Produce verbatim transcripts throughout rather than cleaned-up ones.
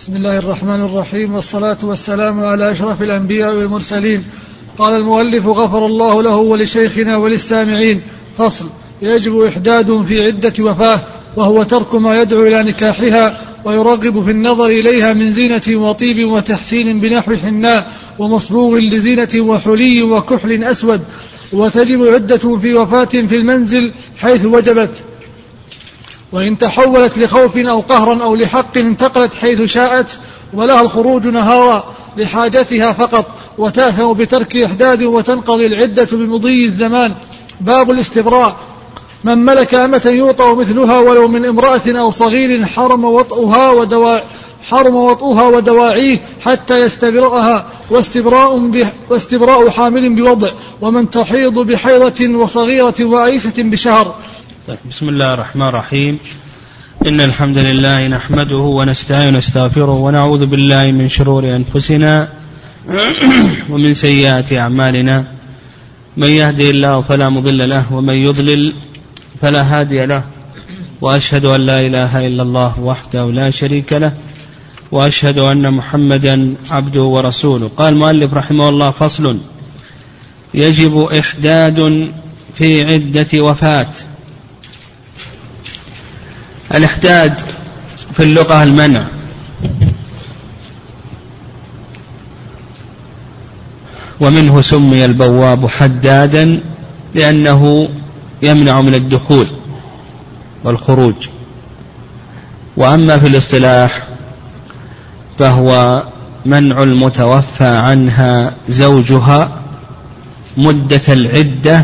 بسم الله الرحمن الرحيم، والصلاة والسلام على أشرف الأنبياء والمرسلين. قال المؤلف غفر الله له ولشيخنا وللسامعين. فصل: يجب إحداد في عدة وفاة، وهو ترك ما يدعو إلى نكاحها ويرغب في النظر إليها من زينة وطيب وتحسين بنحو حناء ومصبوغ لزينة وحلي وكحل أسود. وتجب عدة في وفاة في المنزل حيث وجبت، وإن تحولت لخوف أو قهرا أو لحق انتقلت حيث شاءت، ولها الخروج نهارا لحاجتها فقط، وتأثم بترك إحداد وتنقضي العدة بمضي الزمان. باب الاستبراء: من ملك أمة يوطأ مثلها ولو من امرأة أو صغير حرم وطئها ودوا حرم وطئها ودواعيه حتى يستبرأها، واستبراء, به واستبراء حامل بوضع، ومن تحيض بحيضة وصغيرة وآيسة بشهر. بسم الله الرحمن الرحيم. إن الحمد لله نحمده ونستعين ونستغفره ونعوذ بالله من شرور أنفسنا ومن سيئات أعمالنا، من يهدي الله فلا مضل له ومن يضلل فلا هادي له، وأشهد أن لا إله إلا الله وحده لا شريك له، وأشهد أن محمدا عبده ورسوله. قال المؤلف رحمه الله: فصل: يجب إحداد في عدة وفاة. الإحداد في اللغة المنع، ومنه سمي البواب حدادا لأنه يمنع من الدخول والخروج. وأما في الاصطلاح فهو منع المتوفى عنها زوجها مدة العدة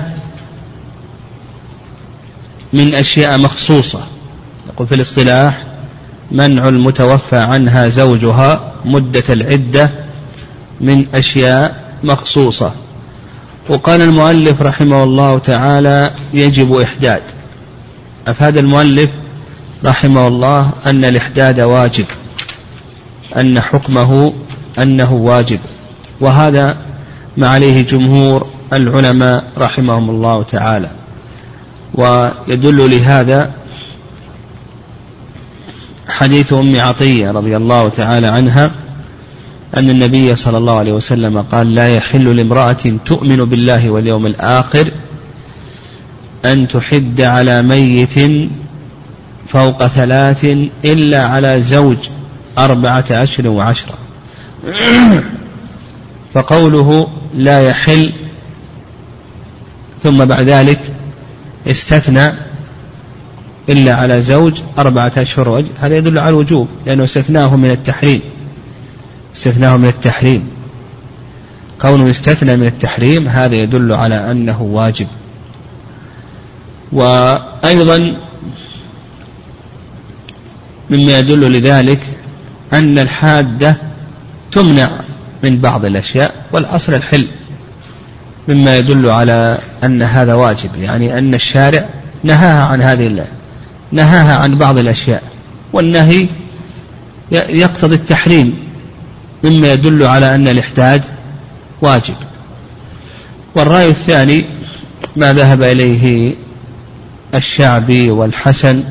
من أشياء مخصوصة. يقول في الاصطلاح: منع المتوفى عنها زوجها مدة العدة من أشياء مخصوصة. وقال المؤلف رحمه الله تعالى: يجب إحداد. أفاد المؤلف رحمه الله أن الإحداد واجب، أن حكمه أنه واجب، وهذا ما عليه جمهور العلماء رحمهم الله تعالى. ويدل لهذا حديث أم عطية رضي الله تعالى عنها أن النبي صلى الله عليه وسلم قال: لا يحل لامرأة تؤمن بالله واليوم الآخر أن تحد على ميت فوق ثلاث إلا على زوج أربعة أشهر وعشرة. فقوله لا يحل ثم بعد ذلك استثنى إلا على زوج أربعة أشهر وجه، هذا يدل على الوجوب، لأنه استثناه من التحريم استثناه من التحريم كونه استثنى من التحريم هذا يدل على أنه واجب. وأيضا مما يدل لذلك أن الحادة تمنع من بعض الأشياء، والأصل الحل، مما يدل على أن هذا واجب، يعني أن الشارع نهاها عن هذه الله نهاها عن بعض الأشياء، والنهي يقتضي التحريم، مما يدل على أن الإحداد واجب. والرأي الثاني ما ذهب إليه الشعبي والحسن،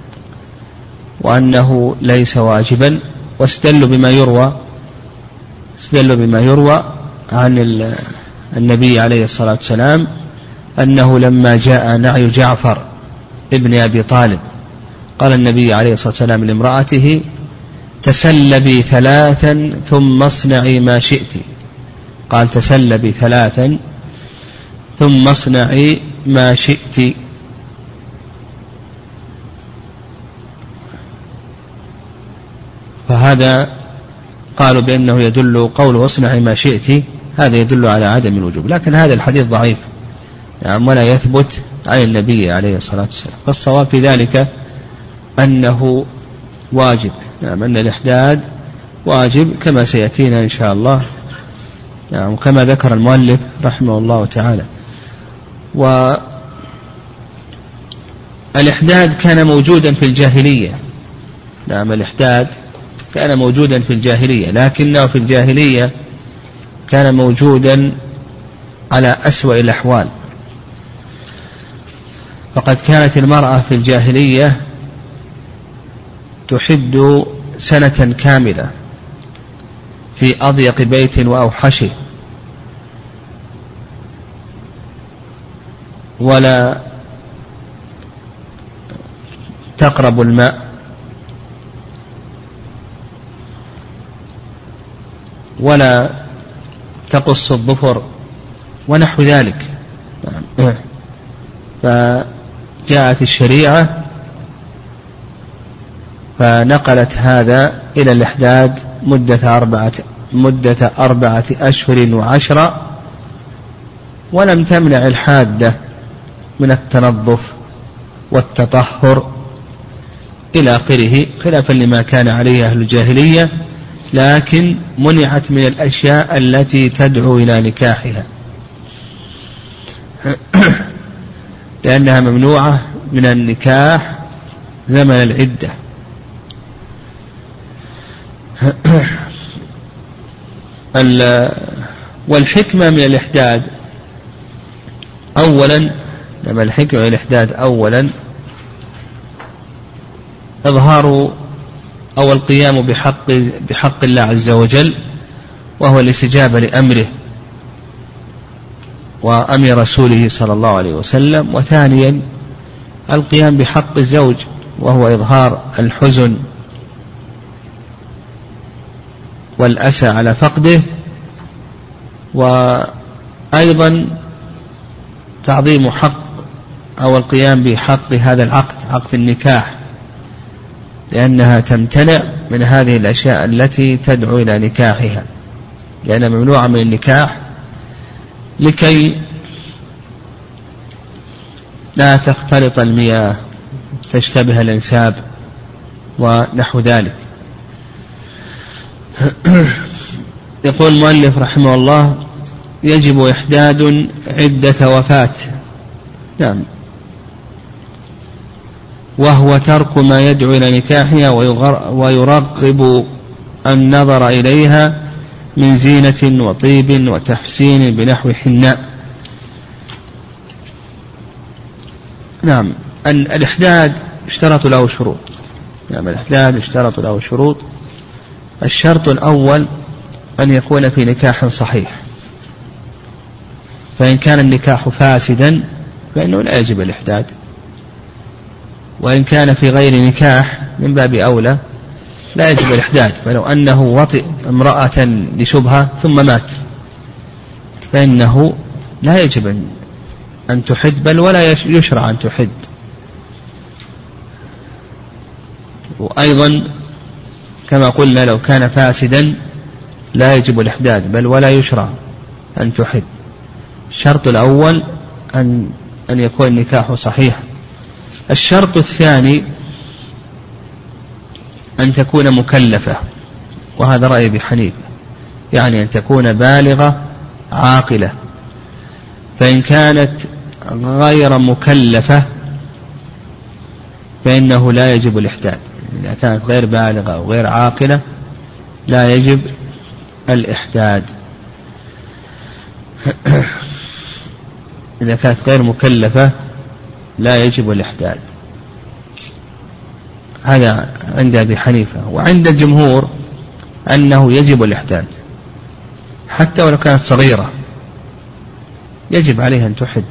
وأنه ليس واجبا، واستدلوا بما يروى استدلوا بما يروى عن النبي عليه الصلاة والسلام أنه لما جاء نعي جعفر ابن أبي طالب قال النبي عليه الصلاة والسلام لامرأته: تسلبي ثلاثا ثم اصنعي ما شئت. قال: تسلبي ثلاثا ثم اصنعي ما شئت. فهذا قالوا بأنه يدل قوله اصنعي ما شئت، هذا يدل على عدم الوجوب، لكن هذا الحديث ضعيف يعني ولا يثبت عن النبي عليه الصلاة والسلام. فالصواب في ذلك أنه واجب، يعني أن الإحداد واجب كما سيأتينا إن شاء الله، يعني كما ذكر المؤلف رحمه الله تعالى. والإحداد كان موجودا في الجاهلية، نعم الإحداد كان موجودا في الجاهلية، لكنه في الجاهلية كان موجودا على أسوأ الأحوال. فقد كانت المرأة في الجاهلية تحد سنة كاملة في أضيق بيت وأوحشه، ولا تقرب الماء، ولا تقص الظفر ونحو ذلك. فجاءت الشريعة فنقلت هذا إلى الإحداد مدة أربعة, مدة أربعة أشهر وعشرة، ولم تمنع الحادة من التنظف والتطهر إلى آخره، خلافا لما كان عليه أهل الجاهلية، لكن منعت من الأشياء التي تدعو إلى نكاحها لأنها ممنوعة من النكاح زمن العدة. والحكمة من الإحداد أولا، لما الحكمة من الإحداد أولا إظهار أو القيام بحق, بحق الله عز وجل، وهو الاستجابة لأمره وأمر رسوله صلى الله عليه وسلم. وثانيا القيام بحق الزوج، وهو إظهار الحزن والأسى على فقده، وأيضا تعظيم حق أو القيام بحق هذا العقد، عقد النكاح، لأنها تمتنع من هذه الأشياء التي تدعو إلى نكاحها، لأنها ممنوعة من النكاح لكي لا تختلط المياه، تشتبه الأنساب ونحو ذلك. يقول المؤلف رحمه الله: يجب إحداد عدة وفاة. نعم، وهو ترك ما يدعو إلى نكاحها ويرغب النظر إليها من زينة وطيب وتحسين بنحو حناء. نعم، أن الإحداد اشترط له شروط. نعم، الإحداد اشترط له شروط. الشرط الأول أن يكون في نكاح صحيح، فإن كان النكاح فاسدا فإنه لا يجب الإحداد، وإن كان في غير نكاح من باب أولى لا يجب الإحداد. فلو أنه وطئ امرأة لشبهة ثم مات فإنه لا يجب أن تحد، بل ولا يشرع أن تحد. وأيضا كما قلنا لو كان فاسدا لا يجب الإحداد، بل ولا يشرع أن تحد. الشرط الأول أن, أن يكون النكاح صحيح. الشرط الثاني أن تكون مكلفة، وهذا رأي أبي حنيفة، يعني أن تكون بالغة عاقلة. فإن كانت غير مكلفة فإنه لا يجب الإحداد. إذا كانت غير بالغة أو غير عاقلة لا يجب الإحداد. إذا كانت غير مكلفة لا يجب الإحداد. هذا عند أبي حنيفة. وعند الجمهور أنه يجب الإحداد حتى ولو كانت صغيرة، يجب عليها أن تحد،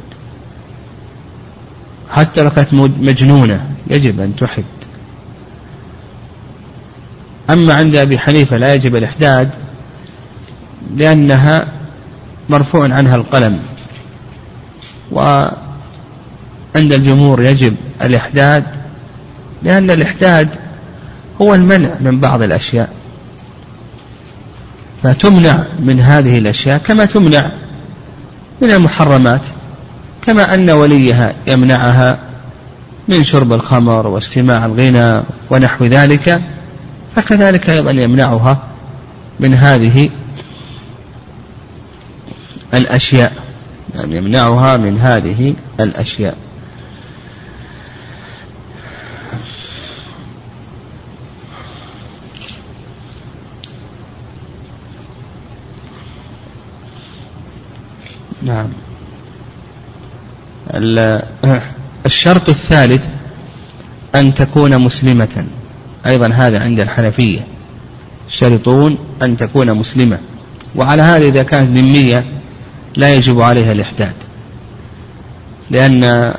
حتى لو كانت مجنونة يجب أن تحد. أما عند أبي حنيفة لا يجب الإحداد لأنها مرفوع عنها القلم، وعند الجمهور يجب الإحداد لأن الإحداد هو المنع من بعض الأشياء، فتمنع من هذه الأشياء كما تمنع من المحرمات، كما أن وليها يمنعها من شرب الخمر واستماع الغنى ونحو ذلك، فكذلك أيضا يمنعها من هذه الأشياء، يعني يمنعها من هذه الأشياء. نعم. الشرط الثالث أن تكون مسلمة، أيضا هذا عند الحنفية، يشترطون أن تكون مسلمة. وعلى هذا إذا كانت ذمية لا يجب عليها الإحداد، لأن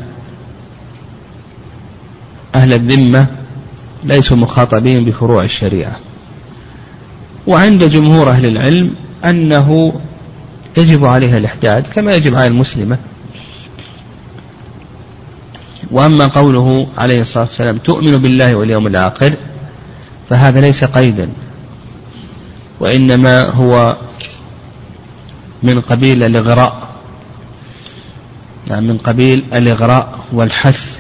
أهل الذمة ليسوا مخاطبين بفروع الشريعة. وعند جمهور أهل العلم أنه يجب عليها الإحداد كما يجب على المسلمة. وأما قوله عليه الصلاة والسلام تؤمن بالله واليوم الآخر فهذا ليس قيدا، وإنما هو من قبيل الإغراء، يعني من قبيل الإغراء والحث.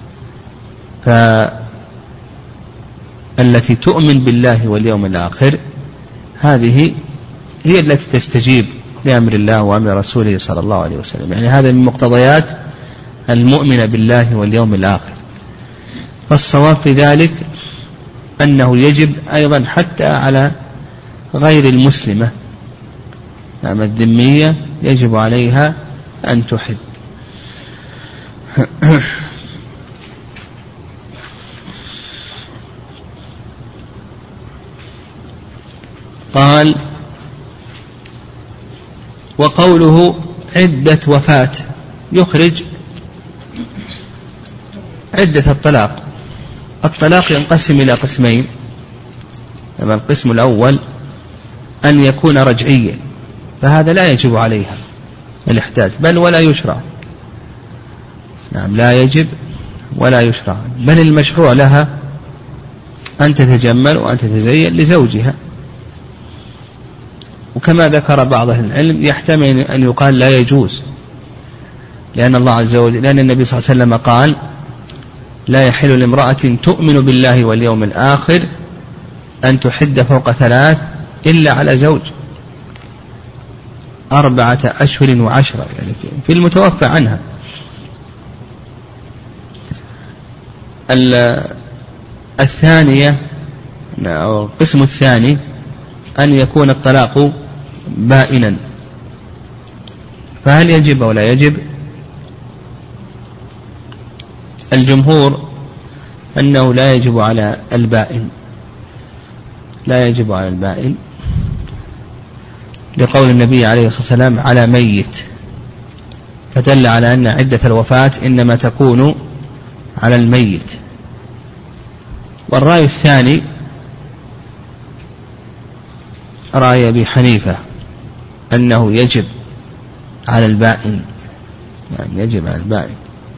فالتي تؤمن بالله واليوم الآخر هذه هي التي تستجيب لأمر الله وأمر رسوله صلى الله عليه وسلم، يعني هذا من مقتضيات المؤمن بالله واليوم الآخر. فالصواب في ذلك أنه يجب أيضا حتى على غير المسلمة، نعم الذمية يجب عليها أن تحد. قال وقوله عدة وفاة يخرج عدة الطلاق. الطلاق ينقسم إلى قسمين. أما القسم الأول أن يكون رجعيا، فهذا لا يجب عليها الإحداد بل ولا يشرع، نعم لا يجب ولا يشرع، بل المشروع لها أن تتجمل وأن تتزين لزوجها. وكما ذكر بعض أهل العلم يحتمل أن يقال لا يجوز، لأن الله عز وجل لأن النبي صلى الله عليه وسلم قال لا يحل لامرأة تؤمن بالله واليوم الآخر أن تحد فوق ثلاث إلا على زوج أربعة أشهر وعشرة، يعني في المتوفى عنها. الثانية أو القسم الثاني أن يكون الطلاق بائنا، فهل يجب أو لا يجب؟ الجمهور أنه لا يجب على البائن، لا يجب على البائن لقول النبي عليه الصلاة والسلام على ميت، فدل على أن عدة الوفاة إنما تكون على الميت. والرأي الثاني رأي أبي حنيفة أنه يجب على البائن، يعني يجب على البائن.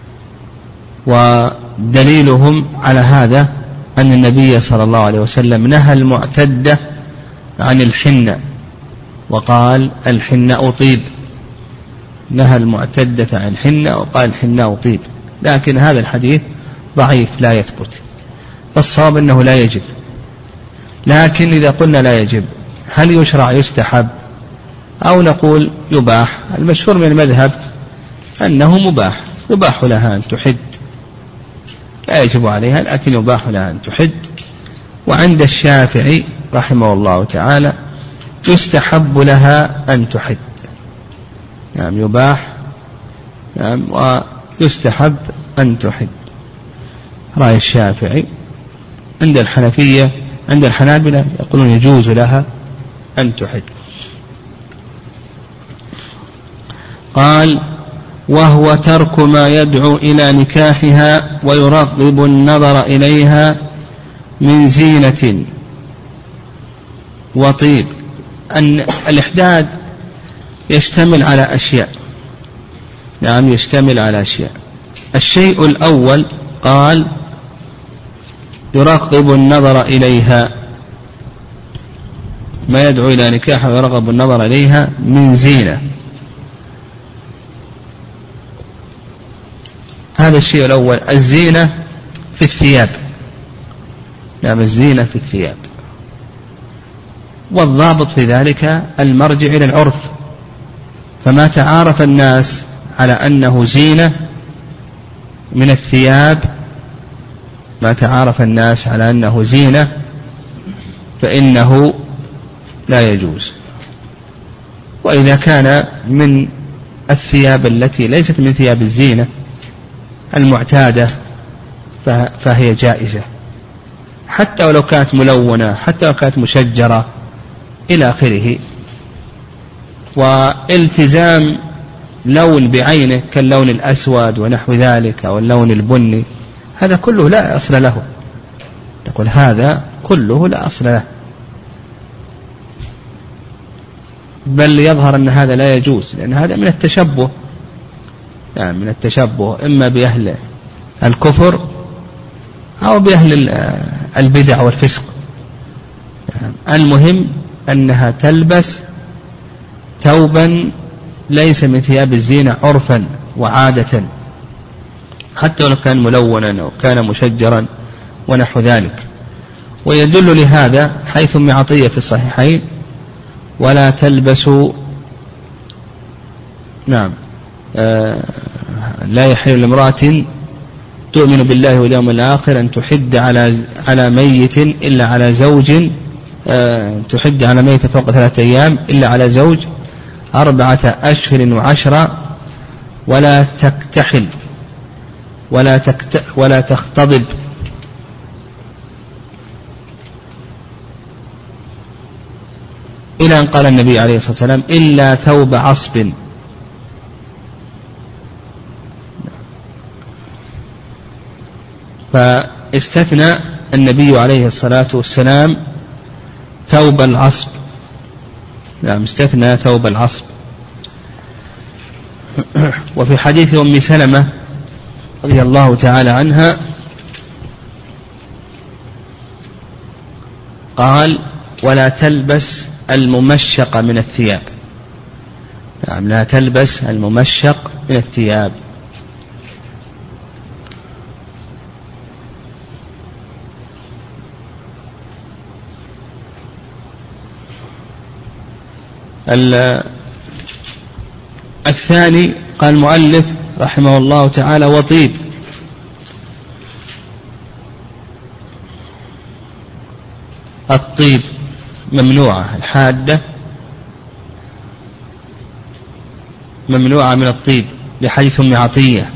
ودليلهم على هذا أن النبي صلى الله عليه وسلم نهى المعتدة عن الحنة وقال الحنة طيب، نهى المعتدة عن الحنة وقال الحنة طيب، لكن هذا الحديث ضعيف لا يثبت، فالصواب أنه لا يجب. لكن إذا قلنا لا يجب هل يشرع يستحب أو نقول يباح؟ المشهور من المذهب أنه مباح، يباح لها أن تحد، لا يجب عليها لكن يباح لها أن تحد. وعند الشافعي رحمه الله تعالى يستحب لها أن تحد، نعم يباح نعم ويستحب أن تحد، رأي الشافعي. عند الحنفية عند الحنابلة يقولون يجوز لها أن تحد. قال وهو ترك ما يدعو إلى نكاحها ويرغب النظر إليها من زينة وطيب. أن الإحداد يشتمل على أشياء، نعم يشتمل على أشياء. الشيء الأول قال يرغب النظر إليها، ما يدعو إلى نكاحها ويرغب النظر إليها من زينة، هذا الشيء الأول. الزينة في الثياب، نعم الزينة في الثياب. والضابط في ذلك المرجع إلى العرف، فما تعارف الناس على أنه زينة من الثياب، ما تعارف الناس على أنه زينة فإنه لا يجوز. وإذا كان من الثياب التي ليست من ثياب الزينة المعتادة فهي جائزة، حتى ولو كانت ملونة، حتى لو كانت مشجرة إلى آخره. والتزام لون بعينه كاللون الأسود ونحو ذلك أو اللون البني، هذا كله لا أصل له، نقول هذا كله لا أصل له، بل يظهر أن هذا لا يجوز، لأن هذا من التشبه، يعني من التشبه إما بأهل الكفر أو بأهل البدع والفسق. المهم أنها تلبس ثوبا ليس من ثياب الزينة عرفا وعادة، حتى ولو كان ملونا أو كان مشجرا ونحو ذلك. ويدل لهذا حيث ام عطية في الصحيحين: ولا تلبسوا نعم آه لا يحل لامرأة تؤمن بالله واليوم الآخر أن تحد على على ميت إلا على زوج آه تحد على ميت فوق ثلاثة أيام إلا على زوج أربعة أشهر وعشرة، ولا تكتحل ولا تكت ولا تختضب إلى أن قال النبي عليه الصلاة والسلام: إلا ثوب عصب. فاستثنى النبي عليه الصلاة والسلام ثوب العصب، نعم استثنى ثوب العصب. وفي حديث أم سلمة رضي الله تعالى عنها قال: ولا تلبس الممشق من الثياب، نعم لا تلبس الممشق من الثياب. الثاني قال المؤلف رحمه الله تعالى: وطيب. الطيب ممنوعة، الحادة ممنوعة من الطيب لحديث ام عطية،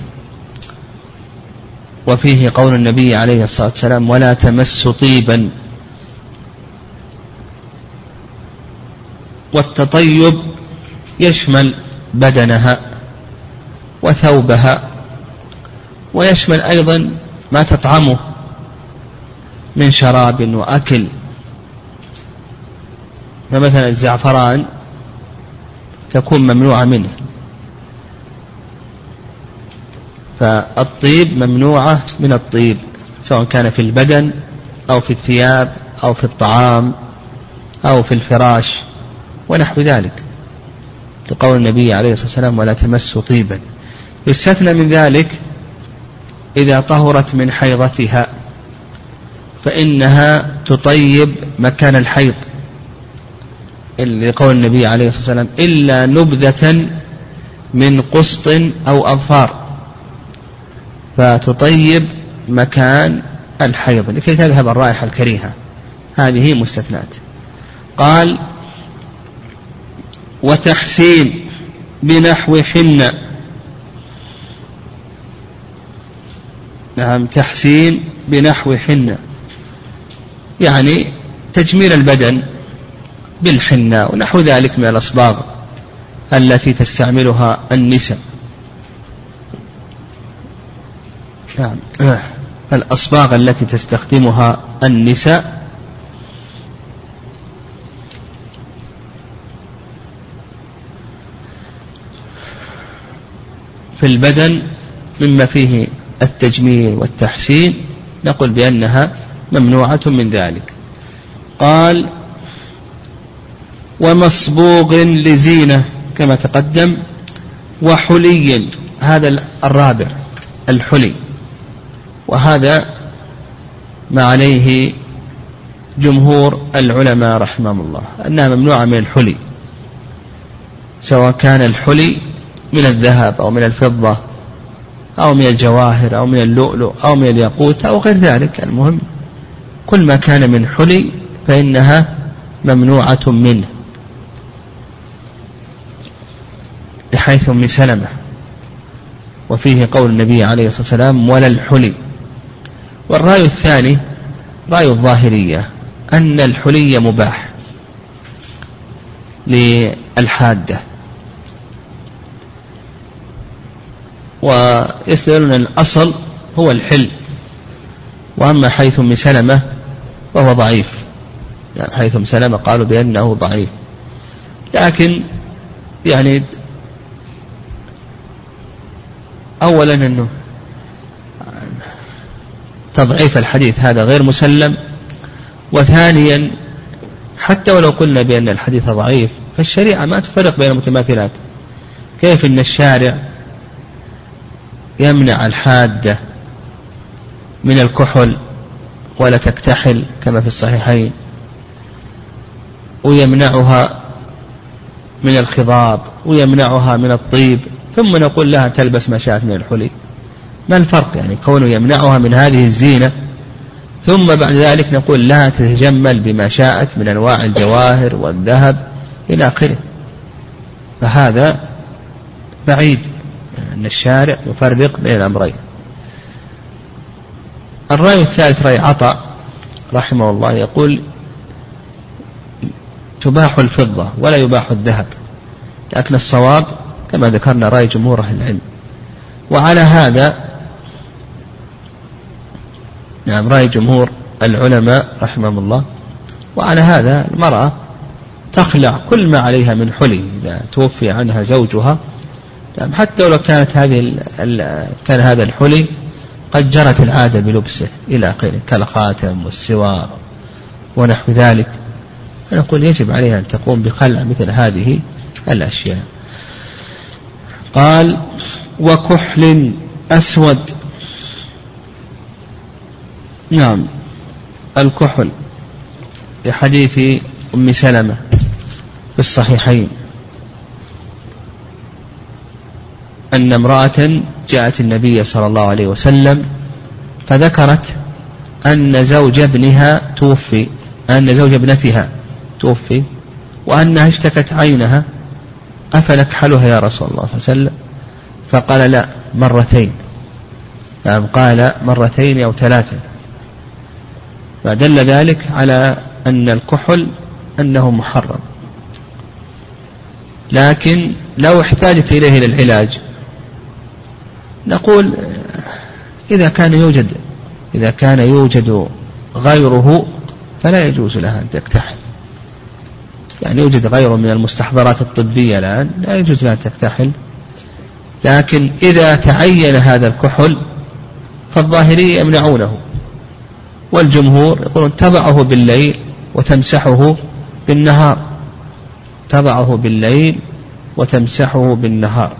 وفيه قول النبي عليه الصلاة والسلام: ولا تمس طيبا. والتطيب يشمل بدنها وثوبها، ويشمل أيضا ما تطعمه من شراب وأكل، فمثلا الزعفران تكون ممنوعة منه، فالطيب ممنوعة من الطيب سواء كان في البدن أو في الثياب أو في الطعام أو في الفراش ونحو ذلك، لقول النبي عليه الصلاة والسلام: ولا تمسوا طيبا. يستثنى من ذلك إذا طهرت من حيضتها، فإنها تطيب مكان الحيض، لقول النبي عليه الصلاة والسلام: إلا نبذة من قسط أو أظفار، فتطيب مكان الحيض لكي تذهب الرائحة الكريهة، هذه مستثنات. قال: وتحسين بنحو حنة، نعم تحسين بنحو حنة يعني تجميل البدن بالحنة ونحو ذلك من الأصباغ التي تستعملها النساء، نعم الأصباغ التي تستخدمها النساء في البدن مما فيه التجميل والتحسين، نقول بأنها ممنوعة من ذلك. قال: ومصبوغ لزينة كما تقدم، وحلي، هذا الرابع الحلي، وهذا ما عليه جمهور العلماء رحمهم الله أنها ممنوعة من الحلي، سواء كان الحلي من الذهب أو من الفضة أو من الجواهر أو من اللؤلؤ أو من الياقوت أو غير ذلك، المهم كل ما كان من حلي فإنها ممنوعة منه، بحيث أم سلمة، وفيه قول النبي عليه الصلاة والسلام: ولا الحلي. والرأي الثاني رأي الظاهرية أن الحلي مباح للحادة، ويستدلون أن الأصل هو الحل، وأما حيث أم سلمة وهو ضعيف، يعني حيث أم سلمة قالوا بأنه ضعيف، لكن يعني أولا أنه تضعيف الحديث هذا غير مسلم، وثانيا حتى ولو قلنا بأن الحديث ضعيف فالشريعة ما تفرق بين المتماثلات. كيف أن الشارع يمنع الحادة من الكحل ولا تكتحل كما في الصحيحين، ويمنعها من الخضاب ويمنعها من الطيب، ثم نقول لها تلبس ما شاءت من الحلي؟ ما الفرق يعني كونه يمنعها من هذه الزينة ثم بعد ذلك نقول لها تتجمل بما شاءت من أنواع الجواهر والذهب إلى آخره؟ فهذا بعيد أن الشارع يفرق بين الأمرين. الرأي الثالث رأي عطاء رحمه الله، يقول تباح الفضة ولا يباح الذهب، لكن الصواب كما ذكرنا رأي جمهور أهل العلم. وعلى هذا نعم رأي جمهور العلماء رحمهم الله، وعلى هذا المرأة تخلع كل ما عليها من حلي إذا توفي عنها زوجها، حتى لو كانت هذه كان هذا الحلي قد جرت العادة بلبسه إلى آخره كالخاتم والسوار ونحو ذلك، فنقول يجب عليها أن تقوم بخلع مثل هذه الأشياء. قال وكحل أسود. نعم الكحل بحديث أم سلمة في الصحيحين أن امرأة جاءت النبي صلى الله عليه وسلم فذكرت أن زوج ابنها توفي، أن زوج ابنتها توفي وأنها اشتكت عينها، أفنكحلها يا رسول الله صلى الله عليه وسلم؟ فقال لا مرتين، نعم قال مرتين أو ثلاثة، فدل ذلك على أن الكحل أنه محرم. لكن لو احتاجت إليه للعلاج نقول إذا كان يوجد إذا كان يوجد غيره فلا يجوز لها أن تكتحل، يعني يوجد غيره من المستحضرات الطبية الآن لا يجوز لها أن تكتحل. لكن إذا تعين هذا الكحل فالظاهرية يمنعونه، والجمهور يقولون تضعه بالليل وتمسحه بالنهار، تضعه بالليل وتمسحه بالنهار.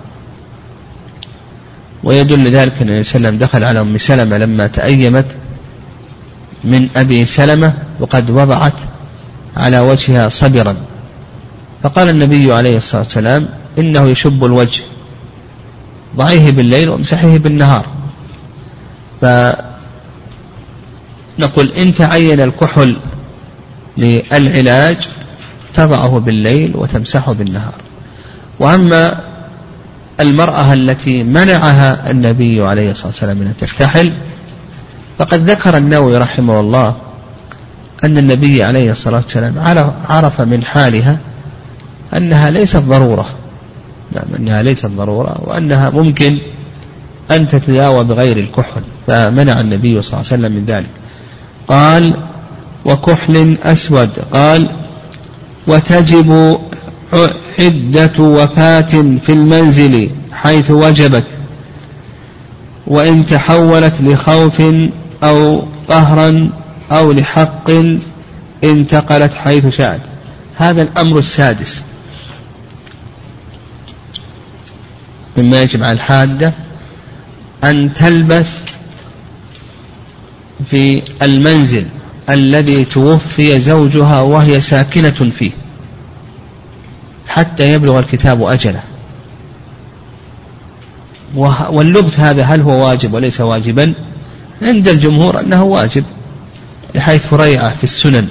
ويدل ذلك أن النبي صلى الله عليه وسلم دخل على أم سلمة لما تأيمت من أبي سلمة وقد وضعت على وجهها صبرا، فقال النبي عليه الصلاة والسلام إنه يشب الوجه، ضعيه بالليل وامسحه بالنهار. فنقول إن تعين الكحل للعلاج تضعه بالليل وتمسحه بالنهار. وأما المرأة التي منعها النبي عليه الصلاة والسلام من أن تكتحل فقد ذكر النووي رحمه الله أن النبي عليه الصلاة والسلام عرف من حالها أنها ليست ضرورة، نعم أنها ليست ضرورة وأنها ممكن أن تتداوى بغير الكحل، فمنع النبي صلى الله عليه وسلم من ذلك. قال وكحل أسود. قال وتجب عدة وفاة في المنزل حيث وجبت، وإن تحولت لخوف أو قهرا أو لحق انتقلت حيث شاءت. هذا الأمر السادس مما يجب على الحادة أن تلبث في المنزل الذي توفي زوجها وهي ساكنة فيه حتى يبلغ الكتاب أجله. واللبث هذا هل هو واجب وليس واجبا؟ عند الجمهور أنه واجب لحيث فريعة في السنن،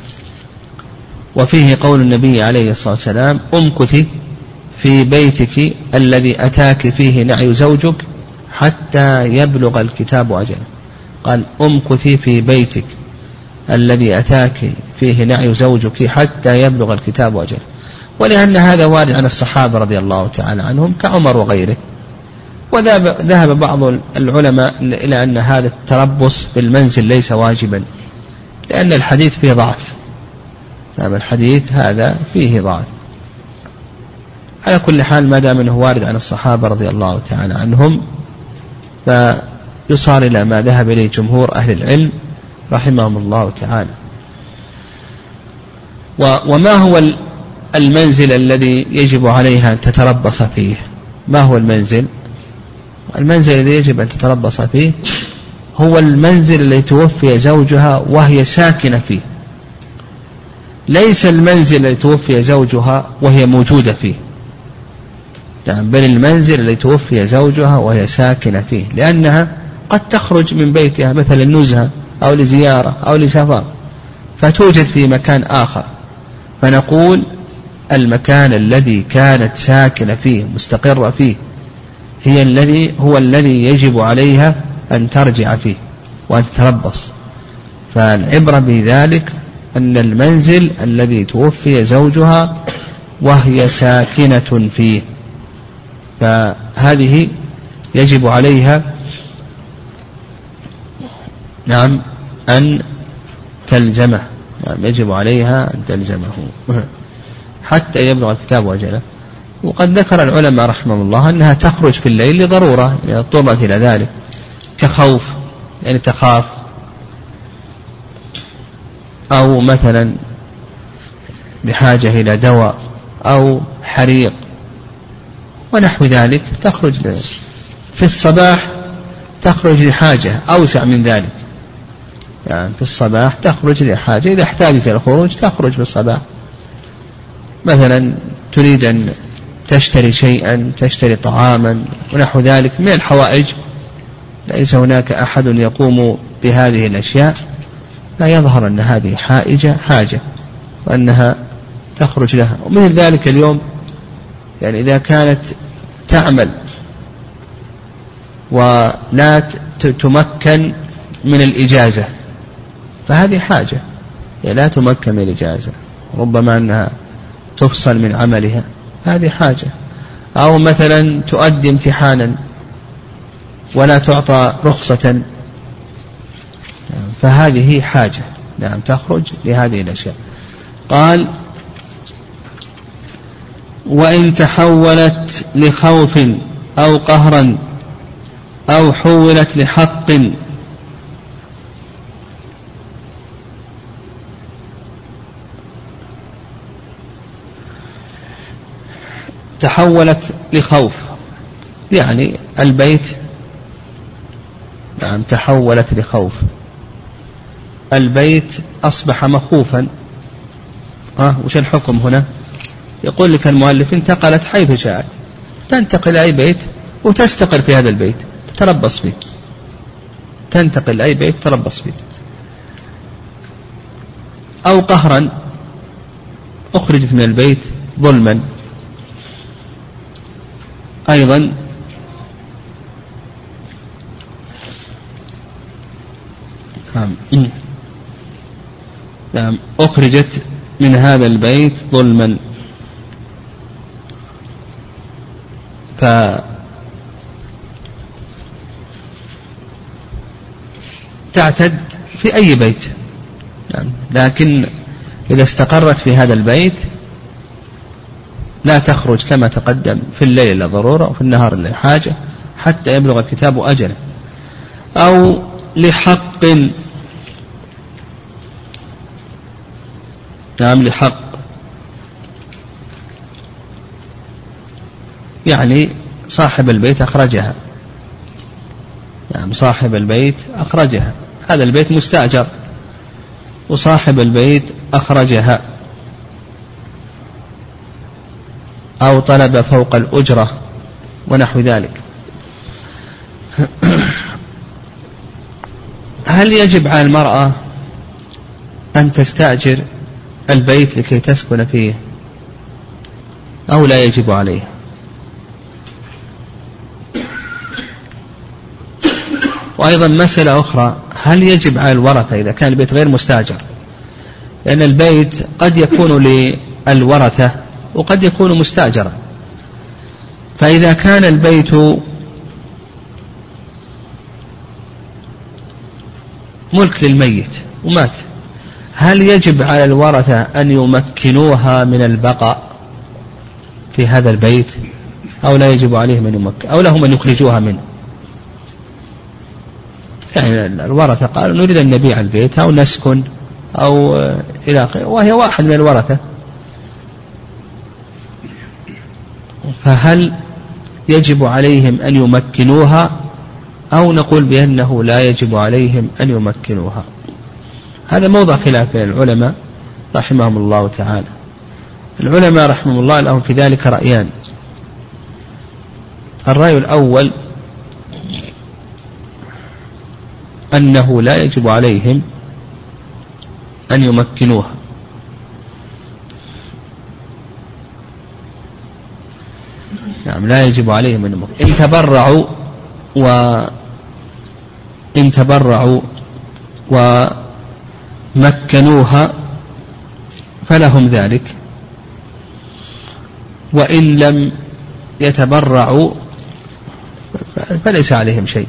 وفيه قول النبي عليه الصلاة والسلام امكثي في بيتك الذي أتاك فيه نعي زوجك حتى يبلغ الكتاب أجله. قال امكثي في بيتك الذي أتاك فيه نعي زوجك حتى يبلغ الكتاب أجله، ولأن هذا وارد عن الصحابة رضي الله تعالى عنهم كعمر وغيره. وذهب بعض العلماء إلى أن هذا التربص بالمنزل ليس واجبا، لأن الحديث فيه ضعف. نعم الحديث هذا فيه ضعف. على كل حال ما دام أنه وارد عن الصحابة رضي الله تعالى عنهم فيصار إلى ما ذهب إليه جمهور أهل العلم رحمهم الله تعالى. وما هو المنزل الذي يجب عليها أن تتربص فيه؟ ما هو المنزل؟ المنزل الذي يجب أن تتربص فيه هو المنزل الذي توفي زوجها وهي ساكنة فيه، ليس المنزل الذي توفي زوجها وهي موجودة فيه، يعني بل المنزل الذي توفي زوجها وهي ساكنة فيه، لأنها قد تخرج من بيتها مثلا نزهة أو لزيارة أو لسفر فتوجد في مكان آخر، فنقول المكان الذي كانت ساكنة فيه مستقرة فيه هي الذي هو الذي يجب عليها أن ترجع فيه وأن تتربص. فالعبرة بذلك أن المنزل الذي توفي زوجها وهي ساكنة فيه فهذه يجب عليها نعم أن تلزمه، نعم يجب عليها أن تلزمه حتى يبلغ الكتاب أجله. وقد ذكر العلماء رحمهم الله أنها تخرج في الليل لضرورة، يعني اضطرت إلى ذلك كخوف، يعني تخاف، أو مثلا بحاجة إلى دواء أو حريق ونحو ذلك، تخرج في الصباح، تخرج لحاجة أوسع من ذلك، يعني في الصباح تخرج لحاجة، إذا احتاجت إلى الخروج تخرج في الصباح، مثلا تريد أن تشتري شيئا، تشتري طعاما ونحو ذلك من الحوائج، ليس هناك أحد يقوم بهذه الأشياء، لا يظهر أن هذه حائجة حاجة وأنها تخرج لها. ومثل ذلك اليوم يعني إذا كانت تعمل ولا تمكن من الإجازة فهذه حاجة، يعني لا تمكن من الإجازة، ربما أنها تفصل من عملها، هذه حاجة. أو مثلا تؤدي امتحانا ولا تعطى رخصة فهذه حاجة، نعم تخرج لهذه الأشياء. قال وإن تحولت لخوف أو قهرا أو حولت لحق تحولت لخوف، يعني البيت نعم تحولت لخوف، البيت أصبح مخوفا. ها وش الحكم هنا؟ يقول لك المؤلف انتقلت حيث شاءت، تنتقل أي بيت وتستقر في هذا البيت تتربص فيه، تنتقل أي بيت تربص فيه. أو قهرا، أخرجت من البيت ظلما أيضا، نعم أخرجت من هذا البيت ظلما، فتعتد في أي بيت، يعني لكن إذا استقرت في هذا البيت لا تخرج كما تقدم في الليل لضرورة وفي النهار لحاجة حتى يبلغ الكتاب أجله. أو لحق، نعم لحق، يعني صاحب البيت أخرجها، يعني صاحب البيت أخرجها، هذا البيت مستأجر وصاحب البيت أخرجها، أو طلب فوق الأجرة ونحو ذلك. هل يجب على المرأة أن تستأجر البيت لكي تسكن فيه أو لا يجب عليها؟ وأيضا مسألة أخرى، هل يجب على الورثة إذا كان البيت غير مستأجر؟ لأن البيت قد يكون للورثة وقد يكون مستأجرا، فإذا كان البيت ملك للميت ومات، هل يجب على الورثة أن يمكنوها من البقاء في هذا البيت أو لا يجب عليهم أن يمكن أو لهم أن يخرجوها منه؟ يعني الورثة قالوا نريد أن نبيع البيت أو نسكن أو إلى آخره، وهي واحد من الورثة، فهل يجب عليهم أن يمكنوها أو نقول بأنه لا يجب عليهم أن يمكنوها؟ هذا موضع خلاف بين العلماء رحمهم الله تعالى. العلماء رحمهم الله لهم في ذلك رأيان. الرأي الأول أنه لا يجب عليهم أن يمكنوها، نعم لا يجب عليهم أن يمكنوها. إن تبرعوا وإن تبرعوا ومكنوها فلهم ذلك، وإن لم يتبرعوا فليس عليهم شيء،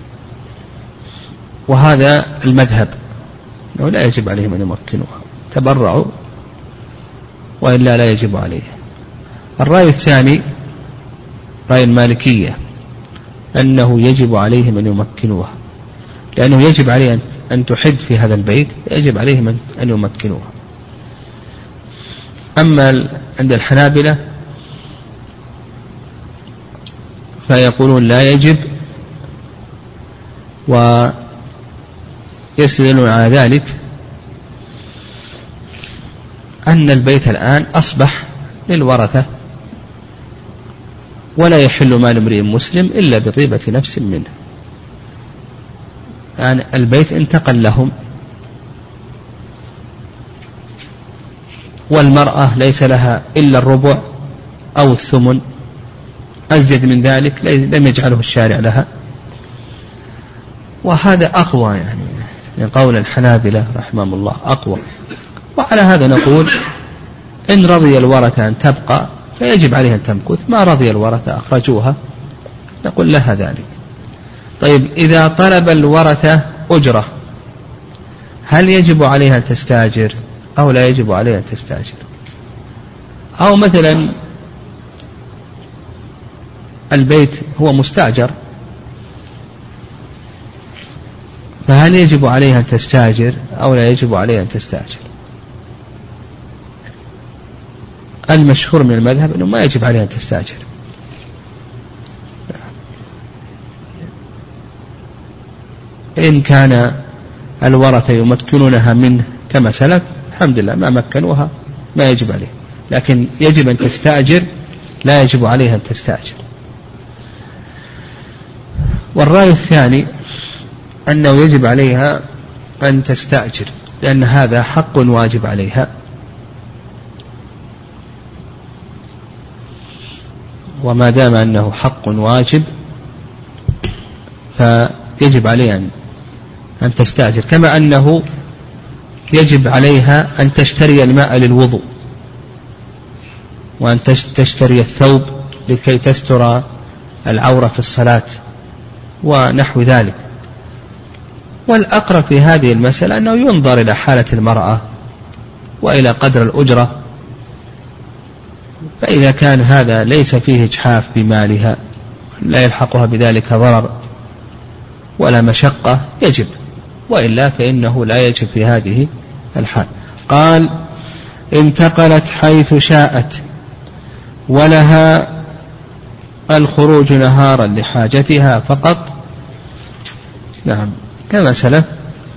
وهذا المذهب أنه لا يجب عليهم أن يمكنوها، تبرعوا وإلا لا يجب عليهم. الرأي الثاني رأي المالكية أنه يجب عليهم أن يمكنوها، لأنه يجب عليهم أن تحد في هذا البيت، يجب عليهم أن يمكنوها. أما عند الحنابلة فيقولون لا يجب، ويستدلون على ذلك أن البيت الآن أصبح للورثة ولا يحل مال امرئ مسلم إلا بطيبة نفس منه، يعني البيت انتقل لهم، والمرأة ليس لها إلا الربع أو الثمن، أزيد من ذلك لم يجعله الشارع لها، وهذا أقوى يعني من قول الحنابلة رحمهم الله أقوى. وعلى هذا نقول إن رضي الورثة أن تبقى فيجب عليها أن تمكث، ما رضي الورثة أخرجوها نقول لها ذلك. طيب إذا طلب الورثة أجرة هل يجب عليها أن تستأجر أو لا يجب عليها أن تستأجر؟ أو مثلا البيت هو مستأجر فهل يجب عليها أن تستأجر أو لا يجب عليها أن تستأجر؟ المشهور من المذهب أنه ما يجب عليها أن تستأجر، إن كان الورثة يمكنونها منه كما سلف الحمد لله، ما مكنوها ما يجب عليه، لكن يجب أن تستأجر لا يجب عليها أن تستأجر. والرأي الثاني أنه يجب عليها أن تستأجر لأن هذا حق واجب عليها، وما دام أنه حق واجب فيجب عليها أن تستأجر، كما أنه يجب عليها أن تشتري الماء للوضوء وأن تشتري الثوب لكي تستر العورة في الصلاة ونحو ذلك. والأقرب في هذه المسألة أنه ينظر إلى حالة المرأة وإلى قدر الأجرة، فإذا كان هذا ليس فيه إجحاف بمالها لا يلحقها بذلك ضرر ولا مشقة يجب، وإلا فإنه لا يجب في هذه الحال. قال انتقلت حيث شاءت ولها الخروج نهارا لحاجتها فقط، نعم كما سلف،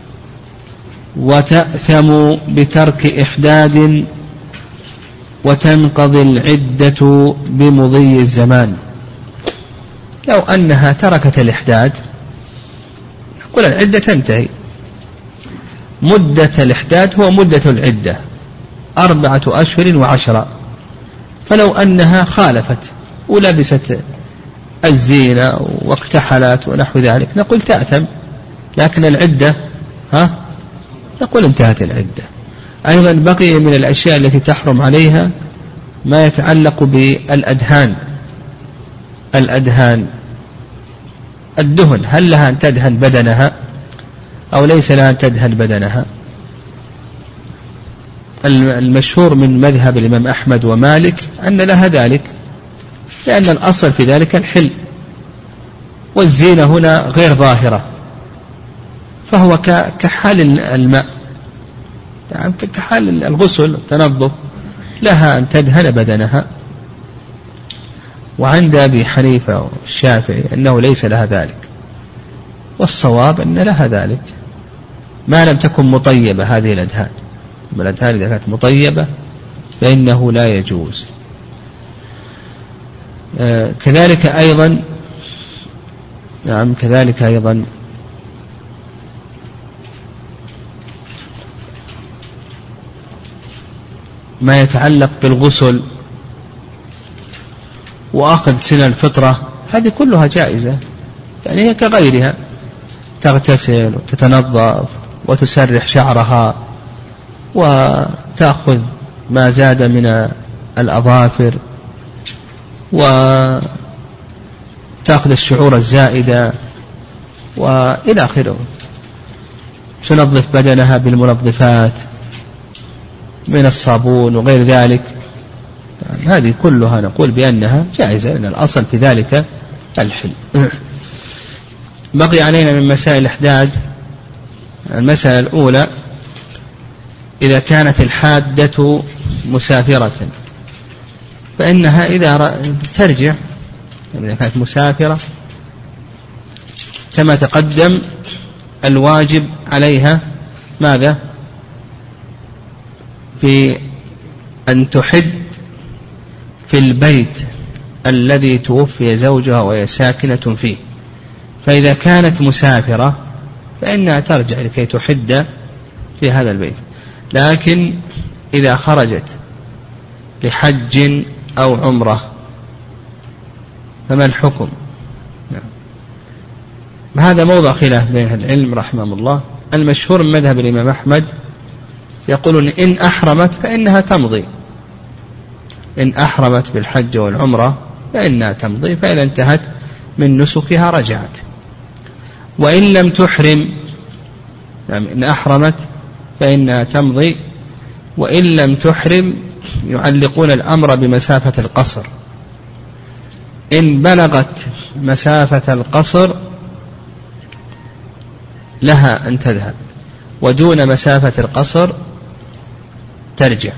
وتأثم بترك إحداد وتنقضي العدة بمضي الزمان. لو أنها تركت الإحداد نقول العدة تنتهي، مدة الإحداد هو مدة العدة أربعة أشهر وعشرة، فلو أنها خالفت ولبست الزينة واكتحلت ونحو ذلك نقول تأثم لكن العدة ها نقول انتهت العدة. أيضا بقي من الأشياء التي تحرم عليها ما يتعلق بالأدهان. الأدهان الدهن، هل لها أن تدهن بدنها أو ليس لها أن تدهن بدنها؟ المشهور من مذهب الإمام أحمد ومالك أن لها ذلك، لأن الأصل في ذلك الحل، والزينة هنا غير ظاهرة، فهو كحال الماء، يعني كحال الغسل التنظف، لها أن تدهن بدنها. وعند أبي حنيفة والشافعي أنه ليس لها ذلك، والصواب أن لها ذلك ما لم تكن مطيبة هذه الأدهان. الأدهان إذا كانت مطيبة فإنه لا يجوز. آه كذلك أيضا نعم كذلك أيضا ما يتعلق بالغسل وأخذ سن الفطرة، هذه كلها جائزة، يعني هي كغيرها، تغتسل وتتنظف وتسرح شعرها وتأخذ ما زاد من الأظافر وتأخذ الشعور الزائدة وإلى آخره، تنظف بدنها بالمنظفات من الصابون وغير ذلك. هذه كلها نقول بأنها جائزة، لأن الأصل في ذلك الحل. بقي علينا من مسائل الإحداد المسألة الأولى: إذا كانت الحادة مسافرة فإنها إذا ترجع، إذا كانت مسافرة كما تقدم الواجب عليها ماذا؟ في أن تحد في البيت الذي توفي زوجها وهي ساكنة فيه. فإذا كانت مسافرة فإنها ترجع لكي تحد في هذا البيت. لكن إذا خرجت لحج أو عمرة فما الحكم؟ هذا موضع خلاف بين العلم رحمه الله. المشهور من مذهب الإمام أحمد يقولون إن أحرمت فإنها تمضي، إن أحرمت بالحج والعمرة فإنها تمضي، فإذا انتهت من نسكها رجعت. وإن لم تحرم، يعني إن أحرمت فإنها تمضي، وإن لم تحرم يعلقون الأمر بمسافة القصر. إن بلغت مسافة القصر لها أن تذهب، ودون مسافة القصر ترجع،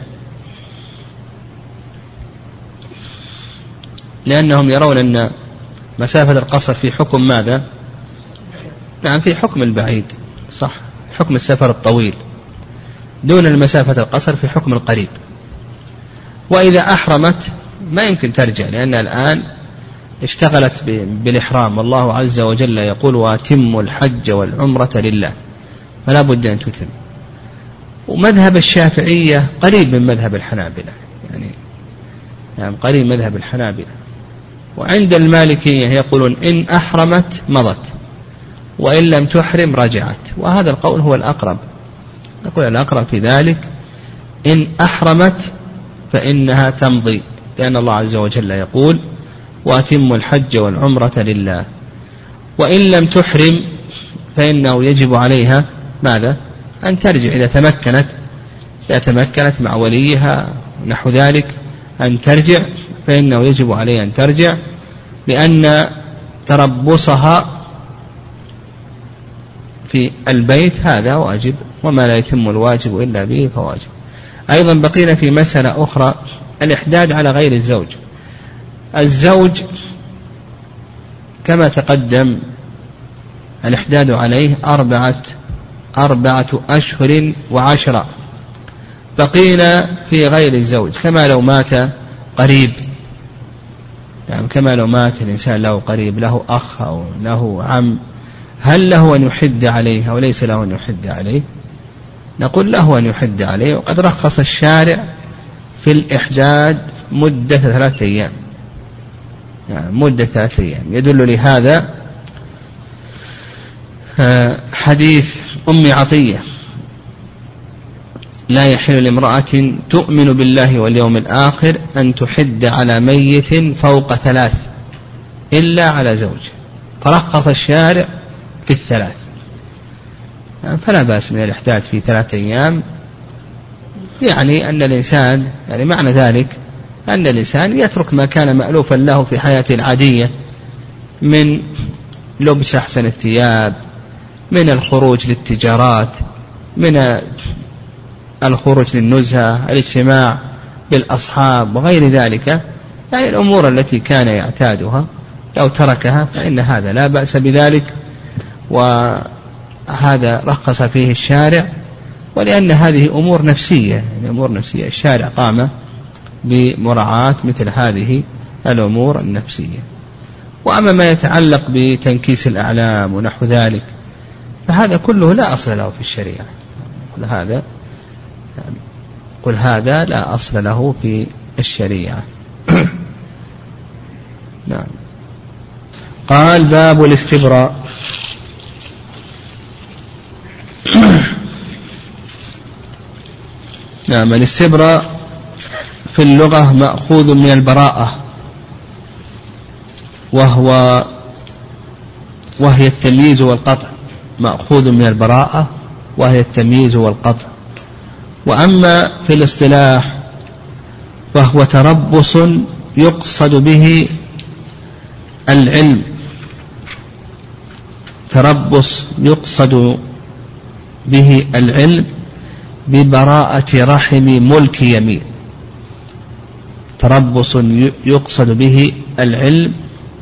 لأنهم يرون أن مسافة القصر في حكم ماذا؟ نعم في حكم البعيد، صح، حكم السفر الطويل، دون المسافة القصر في حكم القريب. وإذا أحرمت ما يمكن ترجع، لأن الآن اشتغلت بالإحرام، والله عز وجل يقول: وأتموا الحج والعمرة لله، فلا بد أن تتم. ومذهب الشافعية قريب من مذهب الحنابلة، يعني يعني قريب من مذهب الحنابلة. وعند المالكية يقولون إن أحرمت مضت، وإن لم تحرم رجعت، وهذا القول هو الأقرب. نقول الأقرب في ذلك إن أحرمت فإنها تمضي، لأن الله عز وجل يقول: وأتموا الحج والعمرة لله. وإن لم تحرم فإنه يجب عليها ماذا؟ أن ترجع إذا تمكنت، إذا تمكنت مع وليها نحو ذلك أن ترجع، فإنه يجب عليها أن ترجع، لأن تربصها في البيت هذا واجب، وما لا يتم الواجب إلا به فواجب. أيضا بقينا في مسألة أخرى: الإحداد على غير الزوج. الزوج كما تقدم الإحداد عليه أربعة أربعة أشهر وعشرة. بقينا في غير الزوج، كما لو مات قريب، يعني كما لو مات الإنسان له قريب، له أخ أو له عم، هل له أن يحد عليه أو ليس له أن يحد عليه؟ نقول له أن يحد عليه، وقد رخص الشارع في الإحداد مدة ثلاثة أيام، يعني مدة ثلاثة أيام. يدل لهذا حديث أم عطية: لا يحل لامرأة تؤمن بالله واليوم الآخر أن تحد على ميت فوق ثلاث إلا على زوج، فرخص الشارع في الثلاث، يعني فلا بأس من الإحداث في ثلاثة أيام. يعني أن الإنسان، يعني معنى ذلك أن الإنسان يترك ما كان مألوفا له في حياته العادية من لبس أحسن الثياب، من الخروج للتجارات، من الخروج للنزهة، الاجتماع بالأصحاب وغير ذلك، يعني الأمور التي كان يعتادها لو تركها فإن هذا لا بأس بذلك، وهذا رخص فيه الشارع، ولأن هذه أمور نفسية، يعني أمور نفسية الشارع قام بمراعاة مثل هذه الأمور النفسية. وأما ما يتعلق بتنكيس الأعلام ونحو ذلك فهذا كله لا أصل له في الشريعة، قل هذا قل هذا لا أصل له في الشريعة. نعم. قال: باب الاستبراء. نعم. الاستبراء في اللغة مأخوذ من البراءة، وهو وهي التمييز والقطع، مأخوذ من البراءة وهي التمييز والقطع. وأما في الاصطلاح فهو تربص يقصد به العلم، تربص يقصد به العلم ببراءة رحم ملك يمين، تربص يقصد به العلم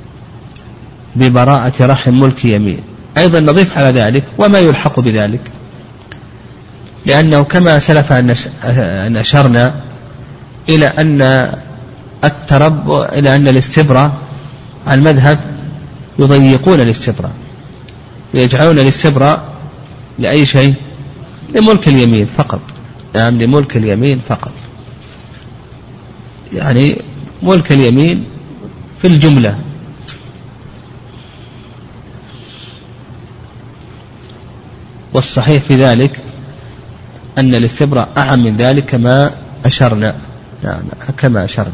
ببراءة رحم ملك يمين. أيضا نضيف على ذلك وما يلحق بذلك، لأنه كما سلف أن أشرنا إلى أن الترب إلى أن الاستبراء على المذهب يضيقون الاستبراء، ويجعلون الاستبراء لأي شيء؟ لملك اليمين فقط. نعم، لملك اليمين فقط، يعني ملك اليمين في الجملة. والصحيح في ذلك أن الاستبراء أعم من ذلك كما أشرنا. نعم، كما أشرنا.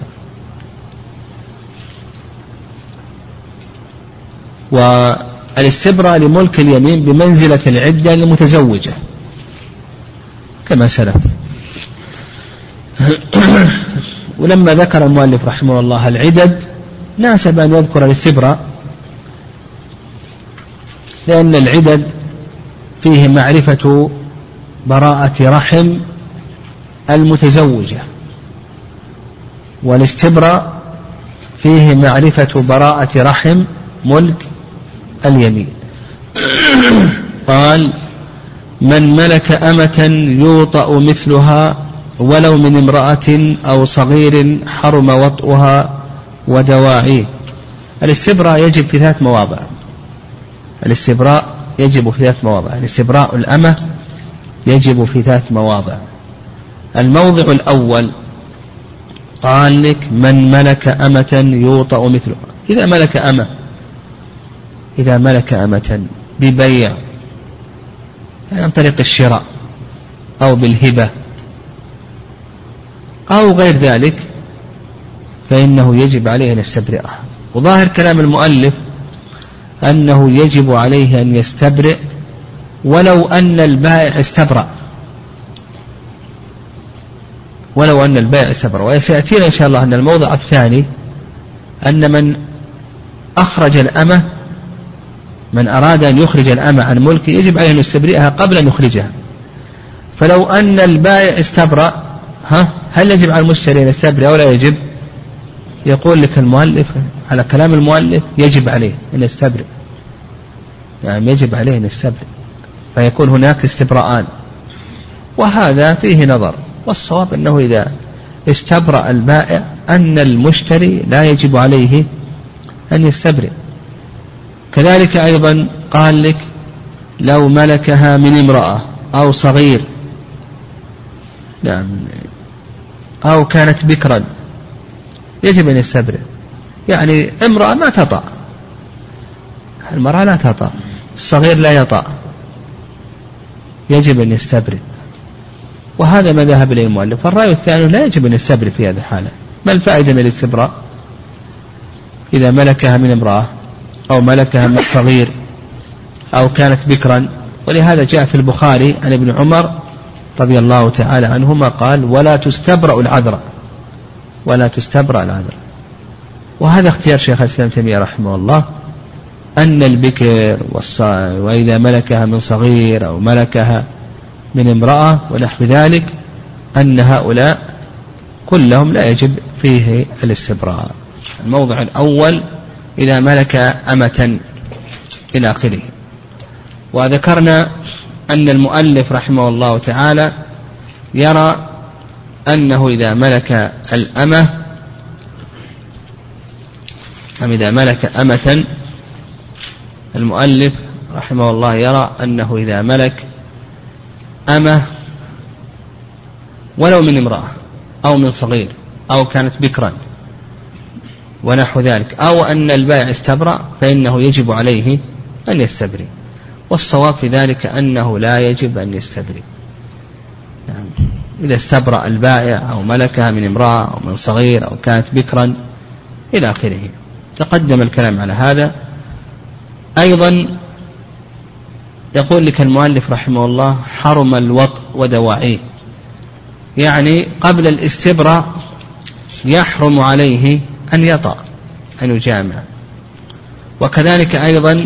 والاستبراء لملك اليمين بمنزلة العدة للمتزوجة كما سلف. ولما ذكر المؤلف رحمه الله العدد ناسب أن يذكر الاستبراء، لأن العدد فيه معرفة براءة رحم المتزوجة، والاستبراء فيه معرفة براءة رحم ملك اليمين. قال: من ملك أمة يوطأ مثلها ولو من امرأة أو صغير حرم وطئها ودواعيه. الاستبراء يجب في ثلاث مواضع. الاستبراء يجب في ثلاث مواضع. الاستبراء الأمة يجب في ثلاث مواضع. الموضع الأول قال لك: من ملك أمة يوطأ مثلها. إذا ملك أمة إذا ملك أمة ببيع، يعني عن طريق الشراء أو بالهبة أو غير ذلك، فإنه يجب عليه أن يستبرئها. وظاهر كلام المؤلف أنه يجب عليه أن يستبرئ ولو أن البائع استبرأ، ولو أن البائع استبرأ. وسيأتينا إن شاء الله أن الموضع الثاني أن من أخرج الأمة، من أراد أن يخرج الأمة عن ملكه يجب عليه أن يستبرئها قبل أن يخرجها. فلو أن البائع استبرأ، ها هل يجب على المشتري أن يستبرئ أو لا يجب؟ يقول لك المؤلف على كلام المؤلف يجب عليه أن يستبرئ، يعني يجب عليه أن يستبرئ، فيكون هناك استبراءان، وهذا فيه نظر. والصواب أنه إذا استبرأ البائع أن المشتري لا يجب عليه أن يستبرئ. كذلك أيضا قال لك: لو ملكها من امرأة أو صغير، نعم، أو كانت بكرا يجب أن يستبرئ. يعني امرأة ما تطأ، المرأة لا تطأ، الصغير لا يطأ يجب أن يستبرئ، وهذا ما ذهب إليه المؤلف. الرأي الثاني لا يجب أن يستبرئ في هذه الحالة. ما الفائدة من الاستبراء إذا ملكها من امرأة أو ملكها من صغير أو كانت بكرا؟ ولهذا جاء في البخاري عن ابن عمر رضي الله تعالى عنهما قال: ولا تستبرأ العذراء، ولا تستبرأ العذراء. وهذا اختيار شيخ الإسلام تيمية رحمه الله، أن البكر وإذا ملكها من صغير أو ملكها من امرأة ونحو ذلك أن هؤلاء كلهم لا يجب فيه الاستبراء. الموضع الأول إذا ملك أمة إلى آخره. وذكرنا أن المؤلف رحمه الله تعالى يرى أنه إذا ملك الأمة أم إذا ملك أمة، المؤلف رحمه الله يرى أنه إذا ملك أمة ولو من امرأة أو من صغير أو كانت بكرا ونحو ذلك، أو أن البائع استبرأ، فإنه يجب عليه أن يستبرئ. والصواب في ذلك أنه لا يجب أن يستبرئ. يعني إذا استبرأ البائع أو ملكها من امرأة أو من صغير أو كانت بكرا إلى آخره. تقدم الكلام على هذا. أيضا يقول لك المؤلف رحمه الله: حرم الوطء ودواعيه، يعني قبل الاستبراء يحرم عليه أن يطأ، أن يجامع. وكذلك أيضا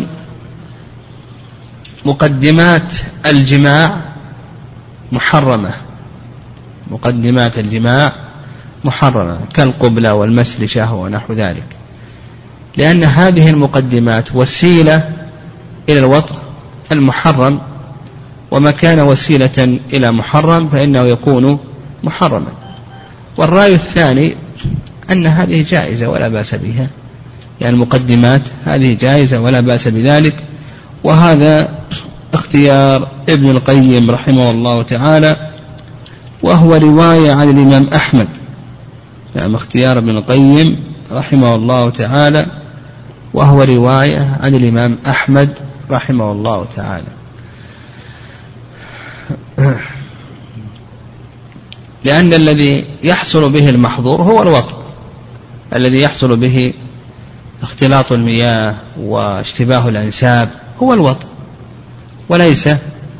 مقدمات الجماع محرمة، مقدمات الجماع محرمة كالقبلة والمس لشهوة ونحو ذلك، لأن هذه المقدمات وسيلة إلى الوطء المحرم، وما كان وسيلة إلى محرم فإنه يكون محرما. والرأي الثاني أن هذه جائزة ولا بأس بها، يعني المقدمات هذه جائزة ولا بأس بذلك. وهذا اختيار ابن القيم رحمه الله تعالى، وهو رواية عن الإمام أحمد. يعني اختيار ابن القيم رحمه الله تعالى وهو رواية عن الإمام أحمد رحمه الله تعالى. لأن الذي يحصل به المحظور هو الوطء، الذي يحصل به اختلاط المياه واشتباه الأنساب هو الوطء، وليس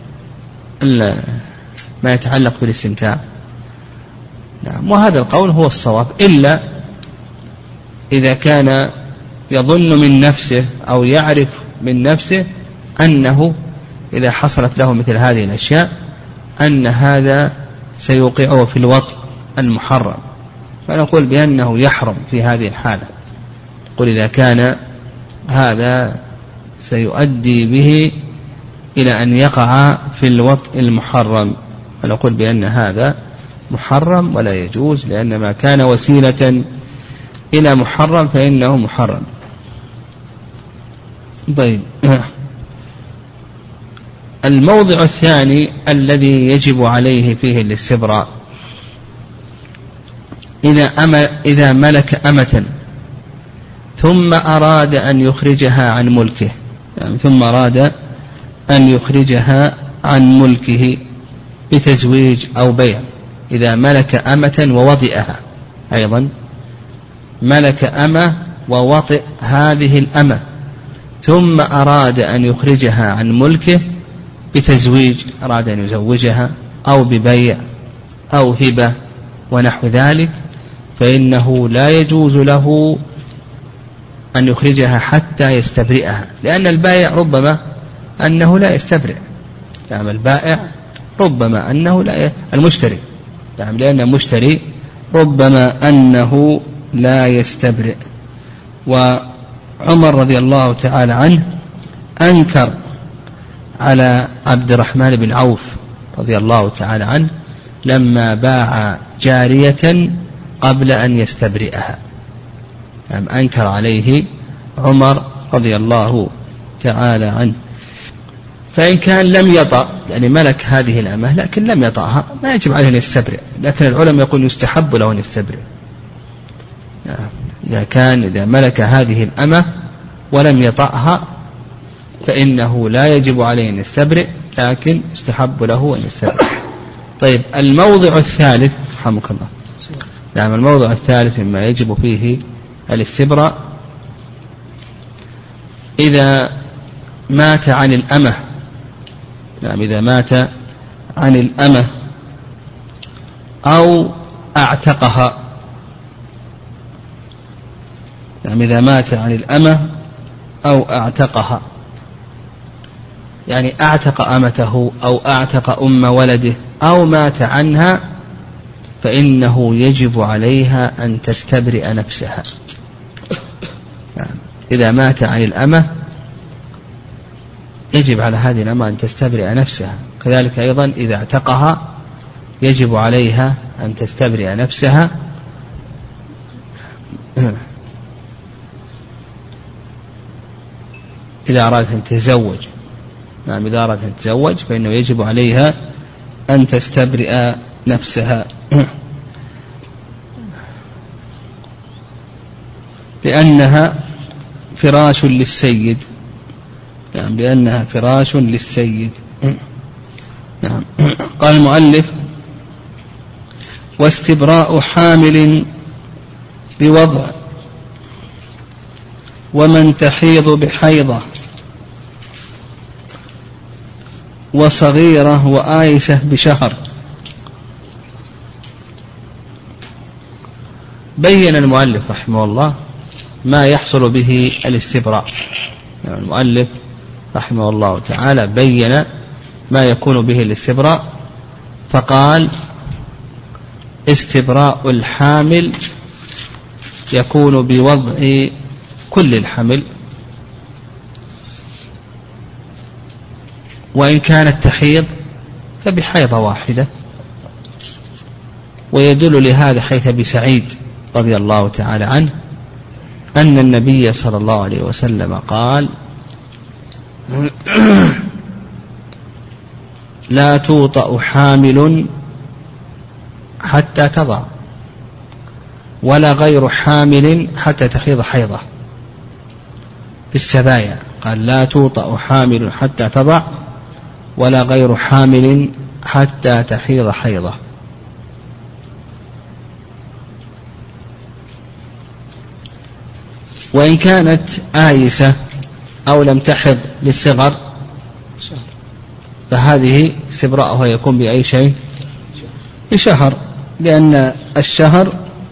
ما يتعلق بالاستمتاع. نعم. وهذا القول هو الصواب، إلا إذا كان يظن من نفسه أو يعرف من نفسه أنه إذا حصلت له مثل هذه الأشياء أن هذا سيوقعه في الوطء المحرم، فنقول بأنه يحرم في هذه الحالة. قل إذا كان هذا سيؤدي به إلى أن يقع في الوطء المحرم، فنقول بأن هذا محرم ولا يجوز، لأن ما كان وسيلة إلى محرم فإنه محرم. طيب، الموضع الثاني الذي يجب عليه فيه الاستبراء إذا, أما إذا ملك أمة ثم أراد أن يخرجها عن ملكه، يعني ثم أراد أن يخرجها عن ملكه بتزويج أو بيع. إذا ملك أمة ووطئها، أيضا ملك أمة ووطئ هذه الأمة ثم أراد أن يخرجها عن ملكه بتزويج، أراد أن يزوجها أو ببيع أو هبة ونحو ذلك، فإنه لا يجوز له أن يخرجها حتى يستبرئها، لأن البائع ربما أنه لا يستبرئ. يعني البائع ربما أنه لا المشتري، يعني لأن المشتري ربما أنه لا يستبرئ. وعمر رضي الله تعالى عنه أنكر على عبد الرحمن بن عوف رضي الله تعالى عنه لما باع جارية قبل أن يستبرئها، يعني أنكر عليه عمر رضي الله تعالى عنه. فإن كان لم يطأ، يعني ملك هذه الأمة لكن لم يطأها، ما يجب عليه أن يستبرئ، لكن العلماء يقول يستحب له أن يستبرئ. إذا كان إذا ملك هذه الأمة ولم يطأها فإنه لا يجب عليه أن يستبرئ، لكن يستحب له أن يستبرئ. طيب الموضع الثالث رحمك الله، نعم الموضع الثالث مما يجب فيه الاستبراء إذا مات عن الأمة، نعم إذا مات عن الأمة أو أعتقها، نعم إذا مات عن الأمة أو أعتقها، يعني أعتق أمته أو أعتق أم ولده أو مات عنها، فإنه يجب عليها أن تستبرئ نفسها. يعني إذا مات عن الأمة يجب على هذه الأمة أن تستبرئ نفسها، كذلك أيضا إذا اعتقها يجب عليها أن تستبرئ نفسها. إذا أرادت أن تتزوج، نعم إذا أرادت أن تتزوج فإنه يجب عليها أن تستبرئ نفسها، لأنها فراش للسيد، نعم لأنها فراش للسيد. نعم. قال المؤلف: واستبراء حامل بوضع ومن تحيض بحيضة وصغيرة وآيسة بشهر. بين المؤلف رحمه الله ما يحصل به الاستبراء، يعني المؤلف رحمه الله تعالى بين ما يكون به الاستبراء، فقال: استبراء الحامل يكون بوضع كل الحمل، وإن كانت تحيض فبحيضة واحدة. ويدل لهذا حيث أبي سعيد رضي الله تعالى عنه أن النبي صلى الله عليه وسلم قال: لا توطأ حامل حتى تضع، ولا غير حامل حتى تحيض حيضة. في السبايا قال: لا توطأ حامل حتى تضع، ولا غير حامل حتى تحيض حيضة. وإن كانت آيسة أو لم تحض للصغر فهذه استبراءها يكون بأي شيء؟ بشهر، لأن الشهر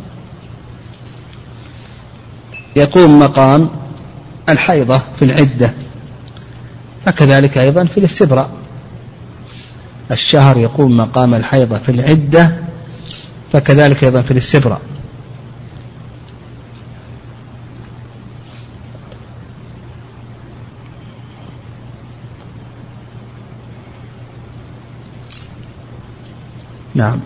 يقوم مقام الحيضة في العدة، فكذلك أيضا في الاستبراء الشهر يقوم مقام الحيضة في العدة، فكذلك أيضا في الاستبراء. نعم.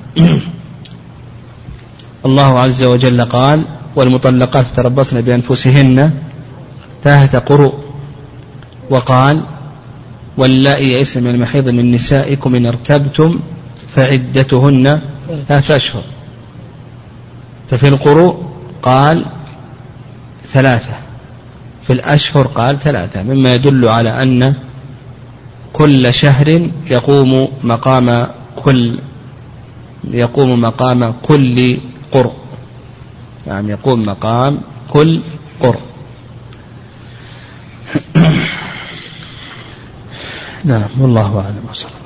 الله عز وجل قال: والمطلقات تربصن بأنفسهن ثلاثة قروء. وقال: واللائي يئسن من المحيض من نسائكم إن ارتبتم فعدتهن ثلاثة أشهر. ففي القروء قال ثلاثة، في الأشهر قال ثلاثة، مما يدل على أن كل شهر يقوم مقام كل يقوم مقام كل قرء، يعني يقوم مقام كل قرء. نعم، والله أعلم.